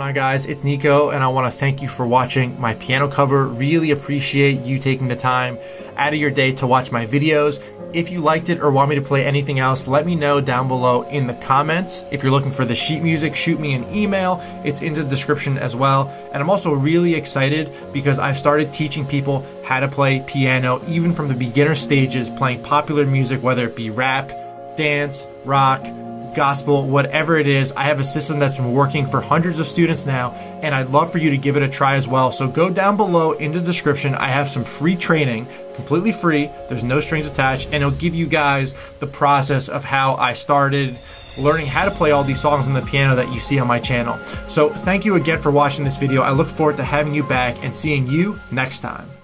on, guys? It's Nico, and I want to thank you for watching my piano cover. Really appreciate you taking the time out of your day to watch my videos. If you liked it or want me to play anything else, let me know down below in the comments. If you're looking for the sheet music, shoot me an email. It's in the description as well. And I'm also really excited because I've started teaching people how to play piano, even from the beginner stages, playing popular music, whether it be rap, dance, rock, gospel, whatever it is. I have a system that's been working for hundreds of students now, and I'd love for you to give it a try as well. So go down below in the description. I have some free training, completely free. There's no strings attached, and it'll give you guys the process of how I started learning how to play all these songs on the piano that you see on my channel. So thank you again for watching this video. I look forward to having you back and seeing you next time.